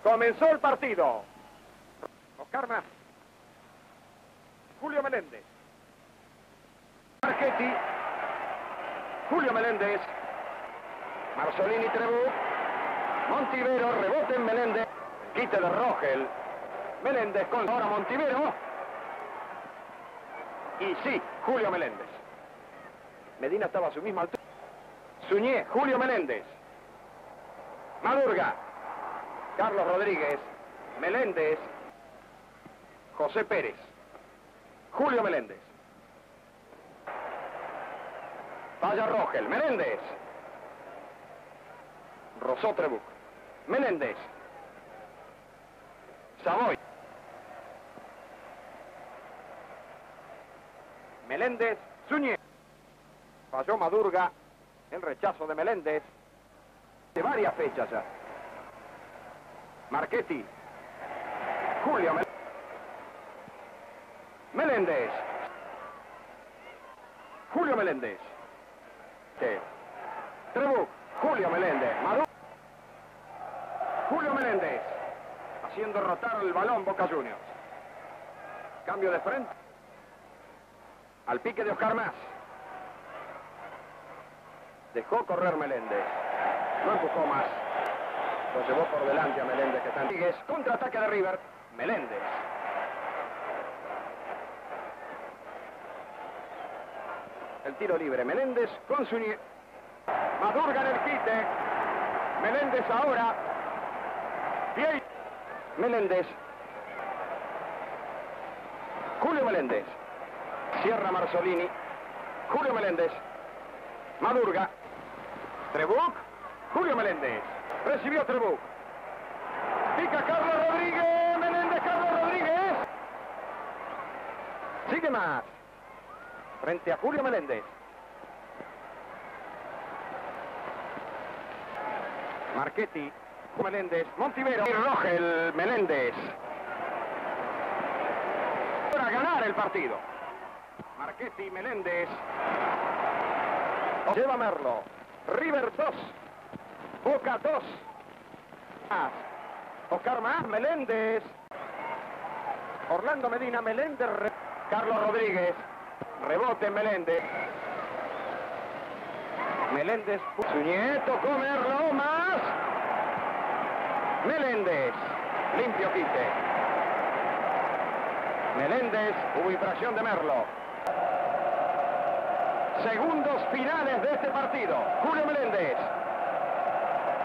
Comenzó el partido. Oscar Mas. Julio Meléndez. Marchetti. Julio Meléndez. Marzolini, Trebuch. Montivero, rebote en Meléndez. Quite de Rogel. Meléndez con ahora Montivero. Y sí, Julio Meléndez. Medina estaba a su misma altura. Suñé, Julio Meléndez. Madurga. Carlos Rodríguez. Meléndez. José Pérez. Julio Meléndez. Falla Rogel. Meléndez. Rosó Trebuch. Meléndez. Savoy. Meléndez. Suñé. Falló Madurga. El rechazo de Meléndez. De varias fechas ya. Marchetti. Julio Meléndez. Meléndez. Julio Meléndez. Trebuch. Julio Meléndez. Maduro. Julio Meléndez. Haciendo rotar el balón Boca Juniors. Cambio de frente. Al pique de Oscar Mas. Dejó correr Meléndez. No empujó más. Lo llevó por delante a Meléndez, que está en Rodríguez. Contraataque de River. Meléndez. El tiro libre. Meléndez con Suñé. Madurga en el quite. Meléndez ahora. Bien. Meléndez. Julio Meléndez. Cierra Marzolini. Julio Meléndez. Madurga. Trebuch. Julio Meléndez. Recibió Trebuch. Pica Carlos Rodríguez. Meléndez, Carlos Rodríguez. Sigue más. Frente a Julio Meléndez. Marchetti. Meléndez. Montivero. Y Rogel. Meléndez. Para ganar el partido. Marchetti, Meléndez. Lleva Merlo. River 2. Boca 2. Oscar Mas, Meléndez. Orlando Medina, Meléndez. Carlos Rodríguez. Rebote Meléndez. Meléndez. Suñé, tocó Merlo. Más. Meléndez. Limpio quite. Meléndez. Hubo infracción de Merlo. Segundos finales de este partido. Julio Meléndez.